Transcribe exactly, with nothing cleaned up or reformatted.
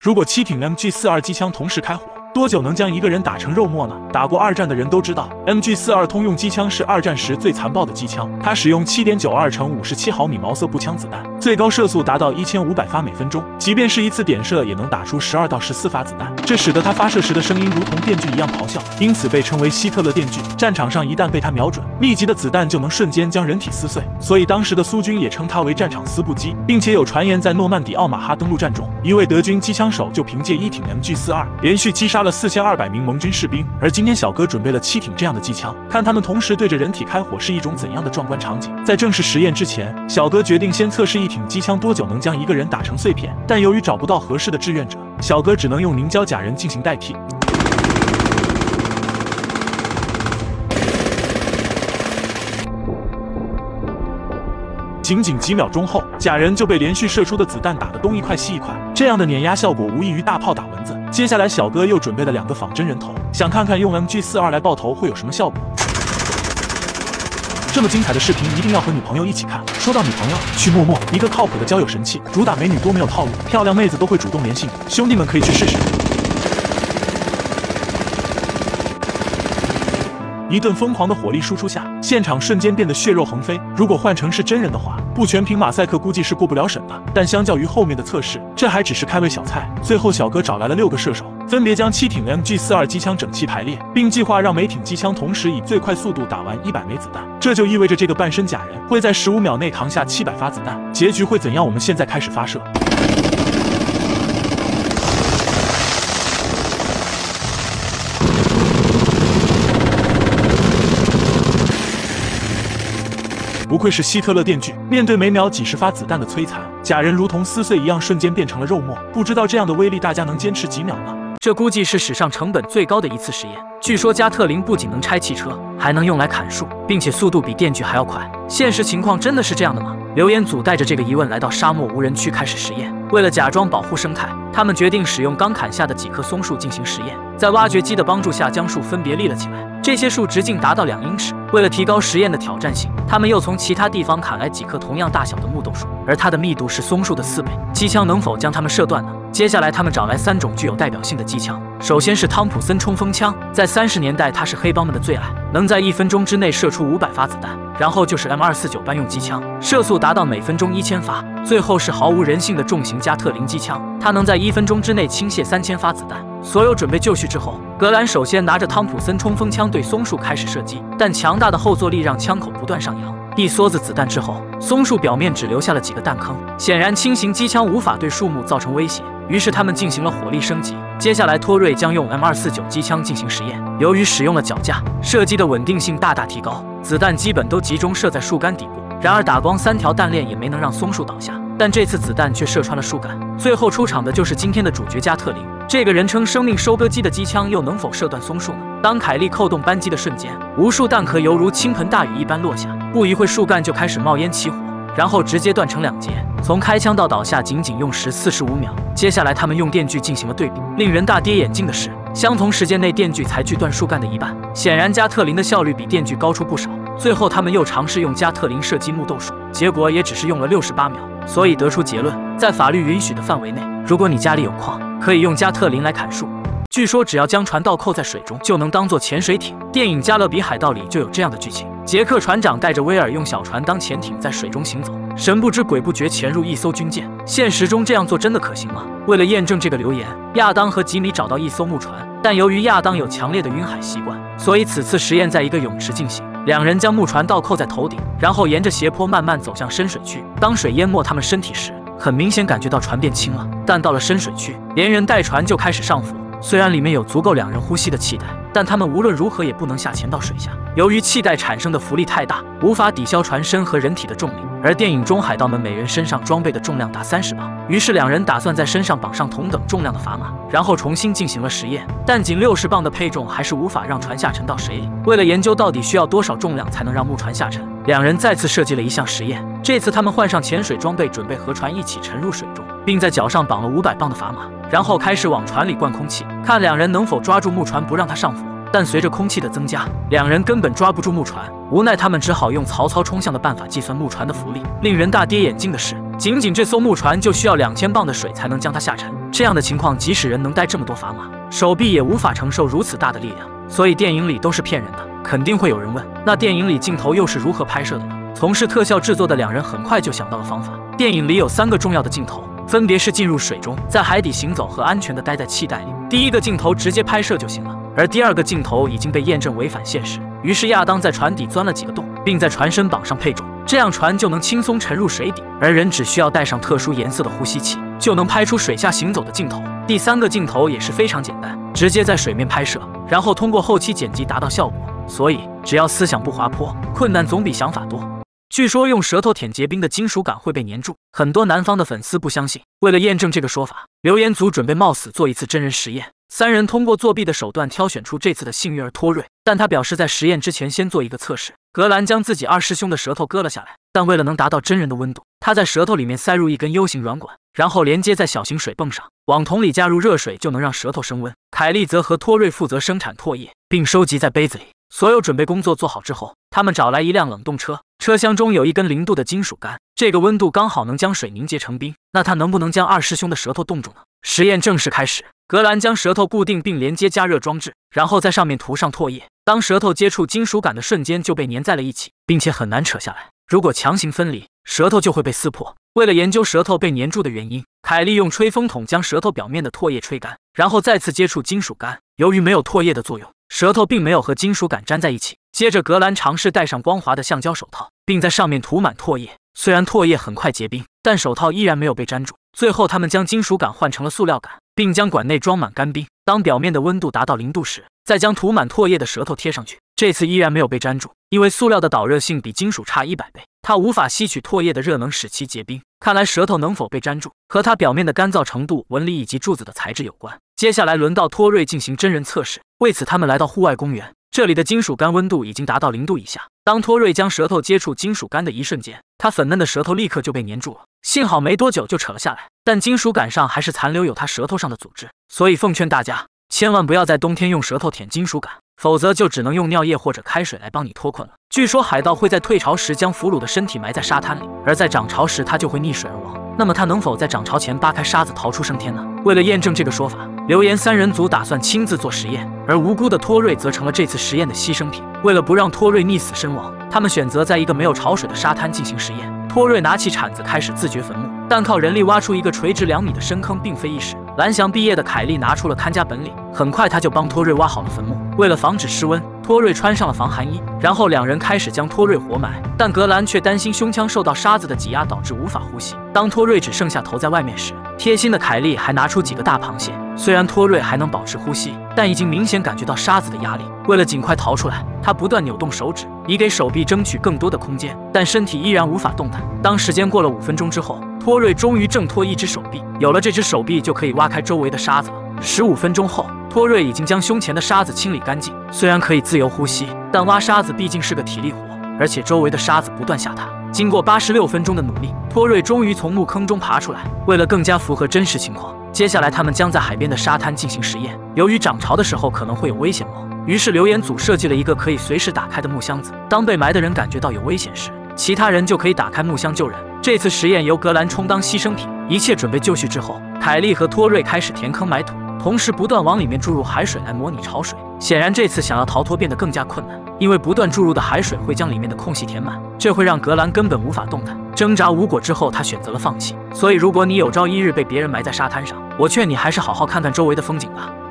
如果七挺 M G 四十二机枪同时开火，多久能将一个人打成肉末呢？打过二战的人都知道 ，M G 四十二通用机枪是二战时最残暴的机枪。它使用 七点九二乘五十七毫米毛瑟步枪子弹，最高射速达到一千五百发每分钟，即便是一次点射也能打出十二到十四发子弹。这使得它发射时的声音如同电锯一样咆哮，因此被称为希特勒电锯。战场上一旦被它瞄准，密集的子弹就能瞬间将人体撕碎，所以当时的苏军也称它为战场撕布机，并且有传言在诺曼底奥马哈登陆战中，一位德军机枪手就凭借一挺 M G 四十二连续击杀了四千二百名盟军士兵。而今天小哥准备了七挺这样的机枪，看他们同时对着人体开火是一种怎样的壮观场景。在正式实验之前，小哥决定先测试一挺机枪多久能将一个人打成碎片，但由于找不到合适的志愿者，小哥只能用凝胶假人进行代替。仅仅几秒钟后，假人就被连续射出的子弹打得东一块西一块，这样的碾压效果无异于大炮打蚊子。接下来小哥又准备了两个仿真人头，想看看用 M G 四十二来爆头会有什么效果。这么精彩的视频一定要和女朋友一起看。说到女朋友，去陌陌，一个靠谱的交友神器，主打美女多没有套路，漂亮妹子都会主动联系你，兄弟们可以去试试。一顿疯狂的火力输出下，现场瞬间变得血肉横飞。如果换成是真人的话，不全凭马赛克估计是过不了审的。但相较于后面的测试，这还只是开胃小菜。最后小哥找来了六个射手，分别将七挺 M G 四十二机枪整齐排列，并计划让每挺机枪同时以最快速度打完一百枚子弹。这就意味着这个半身假人会在十五秒内扛下七百发子弹。结局会怎样？我们现在开始发射。不愧是希特勒电锯，面对每秒几十发子弹的摧残，假人如同撕碎一样瞬间变成了肉末。不知道这样的威力大家能坚持几秒呢？ 这估计是史上成本最高的一次实验。据说加特林不仅能拆汽车，还能用来砍树，并且速度比电锯还要快。现实情况真的是这样的吗？留言组带着这个疑问来到沙漠无人区开始实验。为了假装保护生态，他们决定使用刚砍下的几棵松树进行实验，在挖掘机的帮助下将树分别立了起来。这些树直径达到两英尺。为了提高实验的挑战性，他们又从其他地方砍来几棵同样大小的木豆树，而它的密度是松树的四倍。机枪能否将它们射断呢？接下来他们找来三种具有代表性的机枪，首先是汤普森冲锋枪，在三十年代它是黑帮们的最爱，能在一分钟之内射出五百发子弹。然后就是 M 二四九班用机枪，射速达到每分钟一千发。最后是毫无人性的重型加特林机枪，它能在一分钟之内倾泻三千发子弹。所有准备就绪之后，格兰首先拿着汤普森冲锋枪对松树开始射击，但强大的后坐力让枪口不断上扬。一梭子子弹之后，松树表面只留下了几个弹坑，显然轻型机枪无法对树木造成威胁。于是他们进行了火力升级。接下来托瑞将用 M 二四九机枪进行实验，由于使用了脚架，射击的稳定性大大提高，子弹基本都集中射在树干底部。然而打光三条弹链也没能让松树倒下，但这次子弹却射穿了树干。最后出场的就是今天的主角加特林，这个人称生命收割机的机枪又能否射断松树呢？当凯利扣动扳机的瞬间，无数弹壳犹如倾盆大雨一般落下，不一会树干就开始冒烟起火，然后直接断成两截。从开枪到倒下仅仅用时四十五秒。接下来他们用电锯进行了对比，令人大跌眼镜的是，相同时间内电锯才锯断树干的一半。显然加特林的效率比电锯高出不少。最后他们又尝试用加特林射击木豆树，结果也只是用了六十八秒。所以得出结论，在法律允许的范围内，如果你家里有矿，可以用加特林来砍树。据说只要将船倒扣在水中，就能当做潜水艇。电影《加勒比海盗》里就有这样的剧情，杰克船长带着威尔用小船当潜艇在水中行走，神不知鬼不觉潜入一艘军舰。现实中这样做真的可行吗？为了验证这个留言，亚当和吉米找到一艘木船，但由于亚当有强烈的晕海习惯，所以此次实验在一个泳池进行。两人将木船倒扣在头顶，然后沿着斜坡慢慢走向深水区。当水淹没他们身体时，很明显感觉到船变轻了，但到了深水区，连人带船就开始上浮。虽然里面有足够两人呼吸的气袋，但他们无论如何也不能下潜到水下。由于气袋产生的浮力太大，无法抵消船身和人体的重力，而电影中海盗们每人身上装备的重量达三十磅，于是两人打算在身上绑上同等重量的砝码，然后重新进行了实验。但仅六十磅的配重还是无法让船下沉到水里。为了研究到底需要多少重量才能让木船下沉，两人再次设计了一项实验。这次他们换上潜水装备，准备和船一起沉入水中，并在脚上绑了五百磅的砝码，然后开始往船里灌空气，看两人能否抓住木船不让它上浮。但随着空气的增加，两人根本抓不住木船，无奈他们只好用曹操冲向的办法计算木船的浮力。令人大跌眼镜的是， 仅仅这艘木船就需要两千磅的水才能将它下沉。这样的情况，即使人能带这么多砝码，手臂也无法承受如此大的力量。所以电影里都是骗人的。肯定会有人问，那电影里镜头又是如何拍摄的呢？从事特效制作的两人很快就想到了方法。电影里有三个重要的镜头，分别是进入水中、在海底行走和安全地待在气袋里。第一个镜头直接拍摄就行了，而第二个镜头已经被验证违反现实。于是亚当在船底钻了几个洞，并在船身绑上配重，这样船就能轻松沉入水底，而人只需要带上特殊颜色的呼吸器，就能拍出水下行走的镜头。第三个镜头也是非常简单，直接在水面拍摄，然后通过后期剪辑达到效果。所以只要思想不滑坡，困难总比想法多。据说用舌头舔结冰的金属杆会被粘住，很多南方的粉丝不相信。为了验证这个说法，留言组准备冒死做一次真人实验。三人通过作弊的手段挑选出这次的幸运儿托瑞，但他表示在实验之前先做一个测试。格兰将自己二师兄的舌头割了下来，但为了能达到真人的温度，他在舌头里面塞入一根 U 型软管，然后连接在小型水泵上，往桶里加入热水就能让舌头升温。凯莉则和托瑞负责生产唾液，并收集在杯子里。所有准备工作做好之后，他们找来一辆冷冻车，车厢中有一根零度的金属杆，这个温度刚好能将水凝结成冰。那它能不能将二师兄的舌头冻住呢？实验正式开始。格兰将舌头固定并连接加热装置，然后在上面涂上唾液。当舌头接触金属杆的瞬间就被粘在了一起，并且很难扯下来。如果强行分离，舌头就会被撕破。为了研究舌头被粘住的原因，凯莉用吹风筒将舌头表面的唾液吹干，然后再次接触金属杆。由于没有唾液的作用，舌头并没有和金属杆粘在一起。接着格兰尝试戴上光滑的橡胶手套，并在上面涂满唾液。虽然唾液很快结冰，但手套依然没有被粘住。最后他们将金属杆换成了塑料杆，并将管内装满干冰。当表面的温度达到零度时，再将涂满唾液的舌头贴上去。这次依然没有被粘住，因为塑料的导热性比金属差一百倍，它无法吸取唾液的热能使其结冰。看来舌头能否被粘住，和它表面的干燥程度、纹理以及柱子的材质有关。接下来轮到托瑞进行真人测试，为此他们来到户外公园。这里的金属杆温度已经达到零度以下。当托瑞将舌头接触金属杆的一瞬间，他粉嫩的舌头立刻就被粘住了。幸好没多久就扯了下来，但金属杆上还是残留有他舌头上的组织。所以奉劝大家，千万不要在冬天用舌头舔金属杆，否则就只能用尿液或者开水来帮你脱困了。据说海盗会在退潮时将俘虏的身体埋在沙滩里，而在涨潮时他就会溺水而亡。那么他能否在涨潮前扒开沙子逃出升天呢？为了验证这个说法，留言三人组打算亲自做实验，而无辜的托瑞则成了这次实验的牺牲品。为了不让托瑞溺死身亡，他们选择在一个没有潮水的沙滩进行实验。托瑞拿起铲子开始自掘坟墓，但靠人力挖出一个垂直两米的深坑并非易事。蓝翔毕业的凯莉拿出了看家本领，很快他就帮托瑞挖好了坟墓。为了防止失温，托瑞穿上了防寒衣，然后两人开始将托瑞活埋。但格兰却担心胸腔受到沙子的挤压导致无法呼吸。当托瑞只剩下头在外面时，贴心的凯莉还拿出几个大螃蟹。虽然托瑞还能保持呼吸，但已经明显感觉到沙子的压力。为了尽快逃出来，他不断扭动手指，以给手臂争取更多的空间，但身体依然无法动弹。当时间过了五分钟之后，托瑞终于挣脱一只手臂，有了这只手臂就可以挖开周围的沙子了。十五分钟后，托瑞已经将胸前的沙子清理干净。虽然可以自由呼吸，但挖沙子毕竟是个体力活，而且周围的沙子不断下塌。经过八十六分钟的努力，托瑞终于从墓坑中爬出来。为了更加符合真实情况，接下来他们将在海边的沙滩进行实验。由于涨潮的时候可能会有危险毛，于是留言组设计了一个可以随时打开的木箱子。当被埋的人感觉到有危险时，其他人就可以打开木箱救人。这次实验由格兰充当牺牲品。一切准备就绪之后，凯莉和托瑞开始填坑埋土，同时不断往里面注入海水来模拟潮水。显然这次想要逃脱变得更加困难，因为不断注入的海水会将里面的空隙填满，这会让格兰根本无法动弹。挣扎无果之后，他选择了放弃。所以如果你有朝一日被别人埋在沙滩上，我劝你还是好好看看周围的风景吧。